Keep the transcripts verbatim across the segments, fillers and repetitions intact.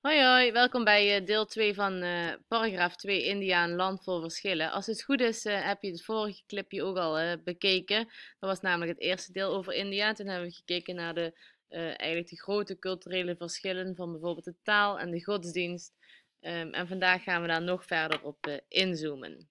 Hoi hoi, welkom bij eh, deel twee van eh, paragraaf twee India, een land vol verschillen. Als het goed is, eh, heb je het vorige clipje ook al eh, bekeken. Dat was namelijk het eerste deel over India. Toen hebben we gekeken naar de, eh, eigenlijk de grote culturele verschillen van bijvoorbeeld de taal en de godsdienst. Ehm, en vandaag gaan we daar nog verder op eh, inzoomen.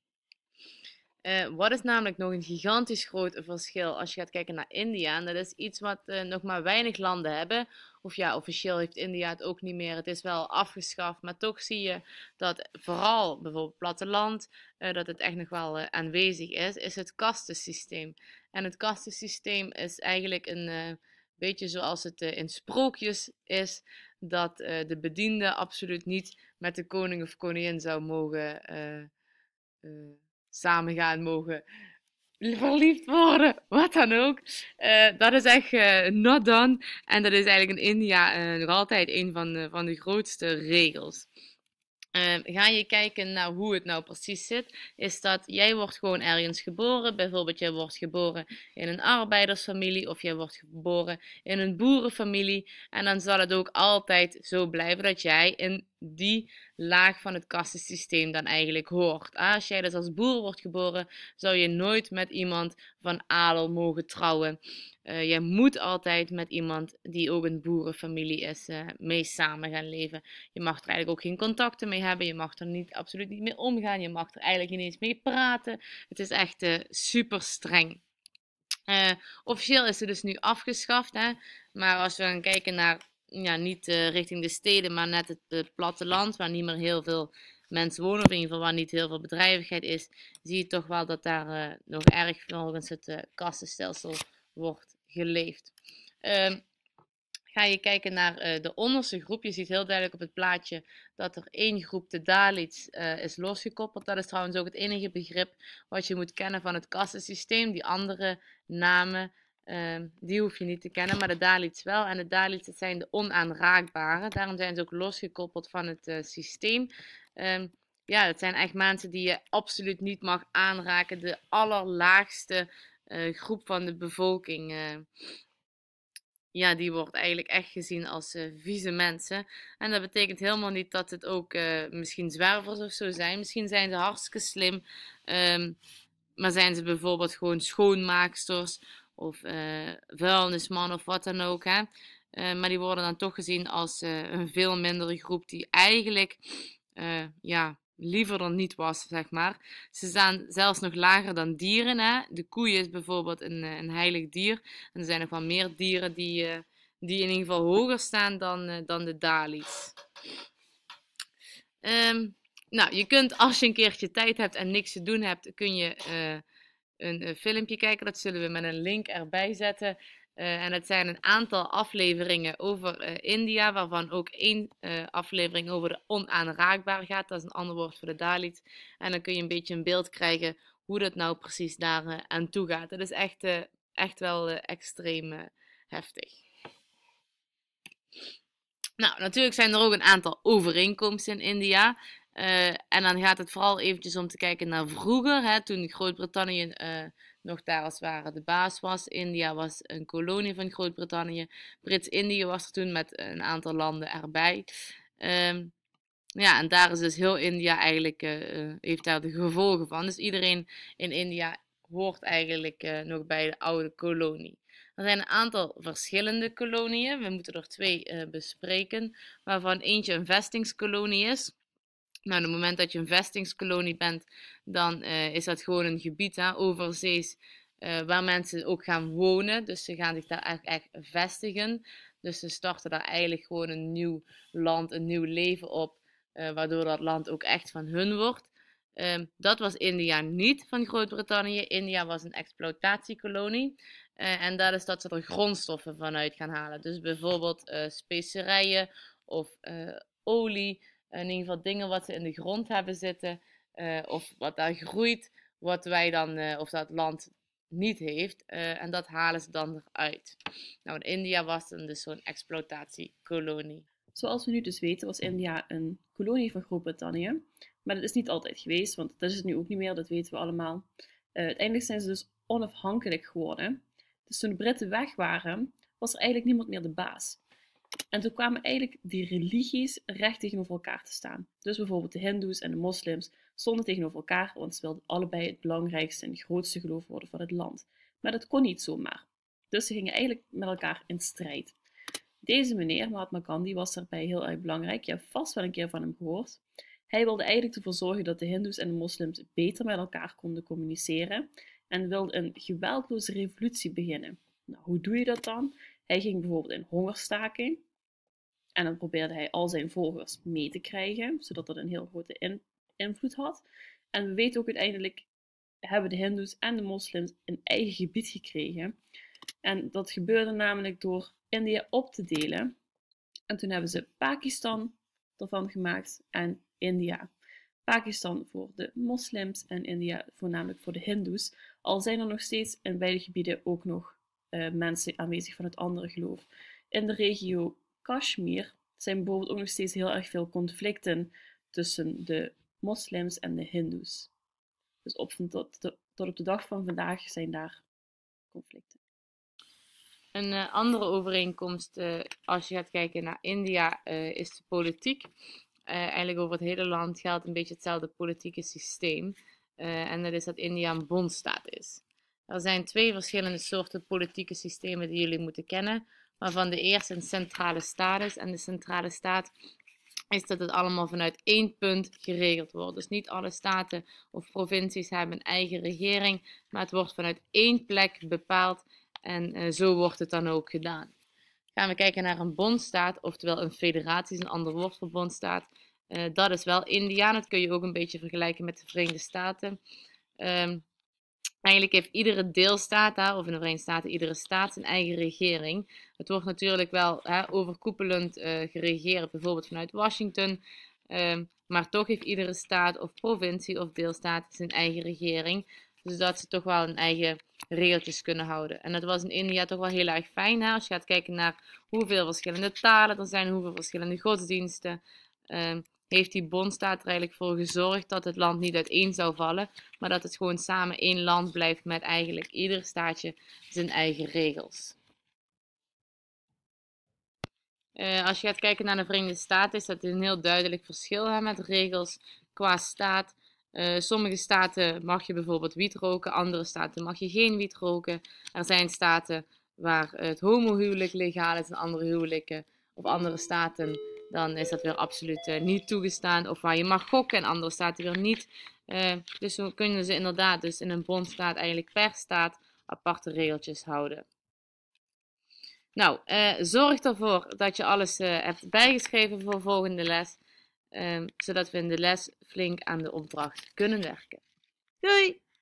Uh, wat is namelijk nog een gigantisch groot verschil als je gaat kijken naar India? En dat is iets wat uh, nog maar weinig landen hebben. Of ja, officieel heeft India het ook niet meer. Het is wel afgeschaft, maar toch zie je dat vooral bijvoorbeeld platteland, uh, dat het echt nog wel uh, aanwezig is, is het kastensysteem. En het kastensysteem is eigenlijk een uh, beetje zoals het uh, in sprookjes is, dat uh, de bediende absoluut niet met de koning of koningin zou mogen uh, uh, samen gaan, mogen verliefd worden, wat dan ook. Uh, dat is echt uh, not done. En dat is eigenlijk in India uh, nog altijd een van de, van de grootste regels. Uh, ga je kijken naar hoe het nou precies zit, is dat jij wordt gewoon ergens geboren. Bijvoorbeeld jij wordt geboren in een arbeidersfamilie of jij wordt geboren in een boerenfamilie. En dan zal het ook altijd zo blijven dat jij in die laag van het kastensysteem dan eigenlijk hoort. Als jij dus als boer wordt geboren, zou je nooit met iemand van adel mogen trouwen. Uh, je moet altijd met iemand die ook een boerenfamilie is uh, mee samen gaan leven. Je mag er eigenlijk ook geen contacten mee hebben. Je mag er niet, absoluut niet mee omgaan. Je mag er eigenlijk niet eens mee praten. Het is echt uh, super streng. Uh, officieel is het dus nu afgeschaft. Hè? Maar als we gaan kijken naar, ja, niet uh, richting de steden, maar net het uh, platteland, waar niet meer heel veel mensen wonen, of in ieder geval waar niet heel veel bedrijvigheid is, zie je toch wel dat daar uh, nog erg volgens het uh, kastenstelsel wordt geleefd. Uh, Ga je kijken naar uh, de onderste groep. Je ziet heel duidelijk op het plaatje dat er één groep, de Dalits, uh, is losgekoppeld. Dat is trouwens ook het enige begrip wat je moet kennen van het kastensysteem. Die andere namen, uh, die hoef je niet te kennen, maar de Dalits wel. En de Dalits, dat zijn de onaanraakbaren. Daarom zijn ze ook losgekoppeld van het uh, systeem. Um, ja, dat zijn echt mensen die je absoluut niet mag aanraken. De allerlaagste uh, groep van de bevolking. Uh, Ja, die wordt eigenlijk echt gezien als uh, vieze mensen. En dat betekent helemaal niet dat het ook uh, misschien zwervers of zo zijn. Misschien zijn ze hartstikke slim. Um, maar zijn ze bijvoorbeeld gewoon schoonmaaksters of uh, vuilnisman of wat dan ook. Hè? Uh, maar die worden dan toch gezien als uh, een veel mindere groep die eigenlijk uh, ja, liever dan niet was, zeg maar. Ze staan zelfs nog lager dan dieren. Hè? De koe is bijvoorbeeld een, een heilig dier. En er zijn nog wel meer dieren die, uh, die in ieder geval hoger staan dan, uh, dan de Dalits. Um, nou, je kunt als je een keertje tijd hebt en niks te doen hebt, kun je uh, een, een filmpje kijken. Dat zullen we met een link erbij zetten. Uh, en het zijn een aantal afleveringen over uh, India, waarvan ook één uh, aflevering over de onaanraakbaar gaat. Dat is een ander woord voor de Dalits. En dan kun je een beetje een beeld krijgen hoe dat nou precies daar uh, aan toe gaat. Dat is echt, uh, echt wel uh, extreem uh, heftig. Nou, natuurlijk zijn er ook een aantal overeenkomsten in India. Uh, en dan gaat het vooral eventjes om te kijken naar vroeger, hè, toen Groot-Brittannië uh, nog daar als het ware de baas was. India was een kolonie van Groot-Brittannië. Brits-Indië was er toen met een aantal landen erbij. Um, ja, en daar is dus heel India eigenlijk, uh, heeft daar de gevolgen van. Dus iedereen in India hoort eigenlijk uh, nog bij de oude kolonie. Er zijn een aantal verschillende kolonieën. We moeten er twee uh, bespreken, waarvan eentje een vestingskolonie is. Nou, op het moment dat je een vestingskolonie bent, dan uh, is dat gewoon een gebied, hè, overzees, uh, waar mensen ook gaan wonen. Dus ze gaan zich daar echt, echt vestigen. Dus ze starten daar eigenlijk gewoon een nieuw land, een nieuw leven op, uh, waardoor dat land ook echt van hun wordt. Um, dat was India niet van Groot-Brittannië. India was een exploitatiekolonie. Uh, en dat is dat ze er grondstoffen vanuit gaan halen. Dus bijvoorbeeld uh, specerijen of uh, olie. In ieder geval dingen wat ze in de grond hebben zitten. Uh, of wat daar groeit. Wat wij dan, uh, of dat land niet heeft. Uh, en dat halen ze dan eruit. Nou, in India was het dus zo'n exploitatiekolonie. Zoals we nu dus weten was India een kolonie van Groot-Brittannië. Maar dat is niet altijd geweest, want dat is het nu ook niet meer, dat weten we allemaal. Uh, uiteindelijk zijn ze dus onafhankelijk geworden. Dus toen de Britten weg waren, was er eigenlijk niemand meer de baas. En toen kwamen eigenlijk die religies recht tegenover elkaar te staan. Dus bijvoorbeeld de Hindoes en de moslims stonden tegenover elkaar, want ze wilden allebei het belangrijkste en grootste geloof worden van het land. Maar dat kon niet zomaar. Dus ze gingen eigenlijk met elkaar in strijd. Deze meneer, Mahatma Gandhi, was daarbij heel erg belangrijk. Je hebt vast wel een keer van hem gehoord. Hij wilde eigenlijk ervoor zorgen dat de Hindoes en de moslims beter met elkaar konden communiceren en wilde een geweldloze revolutie beginnen. Nou, hoe doe je dat dan? Hij ging bijvoorbeeld in hongerstaking en dan probeerde hij al zijn volgers mee te krijgen, zodat dat een heel grote in invloed had. En we weten ook uiteindelijk hebben de Hindoes en de moslims een eigen gebied gekregen. En dat gebeurde namelijk door India op te delen. En toen hebben ze Pakistan ervan gemaakt en India. Pakistan voor de moslims en India voornamelijk voor de Hindoes. Al zijn er nog steeds in beide gebieden ook nog uh, mensen aanwezig van het andere geloof. In de regio Kashmir zijn bijvoorbeeld ook nog steeds heel erg veel conflicten tussen de moslims en de Hindoes. Dus op, tot, tot op de dag van vandaag zijn daar conflicten. Een uh, andere overeenkomst, uh, als je gaat kijken naar India, uh, is de politiek. Uh, eigenlijk over het hele land geldt een beetje hetzelfde politieke systeem. Uh, en dat is dat India een bondstaat is. Er zijn twee verschillende soorten politieke systemen die jullie moeten kennen. Waarvan de eerste een centrale staat is. En de centrale staat is dat het allemaal vanuit één punt geregeld wordt. Dus niet alle staten of provincies hebben een eigen regering. Maar het wordt vanuit één plek bepaald. En uh, zo wordt het dan ook gedaan. Gaan we kijken naar een bondstaat, oftewel een federatie, is een ander woord voor bondstaat. Uh, dat is wel India. Dat kun je ook een beetje vergelijken met de Verenigde Staten. Um, eigenlijk heeft iedere deelstaat, hè, of in de Verenigde Staten, iedere staat zijn eigen regering. Het wordt natuurlijk wel hè, overkoepelend uh, geregeerd, bijvoorbeeld vanuit Washington. Um, maar toch heeft iedere staat of provincie of deelstaat zijn eigen regering. Dus dat ze toch wel een eigen regeltjes kunnen houden. En dat was in India toch wel heel erg fijn. Hè? Als je gaat kijken naar hoeveel verschillende talen er zijn, hoeveel verschillende godsdiensten. Uh, heeft die bondstaat er eigenlijk voor gezorgd dat het land niet uiteen zou vallen. Maar dat het gewoon samen één land blijft met eigenlijk ieder staatje zijn eigen regels. Uh, als je gaat kijken naar de Verenigde Staten is dat een heel duidelijk verschil hè, met regels qua staat. Uh, sommige staten mag je bijvoorbeeld wiet roken, andere staten mag je geen wiet roken. Er zijn staten waar het homohuwelijk legaal is en andere huwelijken of andere staten, dan is dat weer absoluut uh, niet toegestaan. Of waar je mag gokken en andere staten weer niet. Uh, dus zo kunnen ze inderdaad dus in een bondstaat eigenlijk per staat aparte regeltjes houden. Nou, uh, zorg ervoor dat je alles uh, hebt bijgeschreven voor volgende les. Um, zodat we in de les flink aan de opdracht kunnen werken. Doei!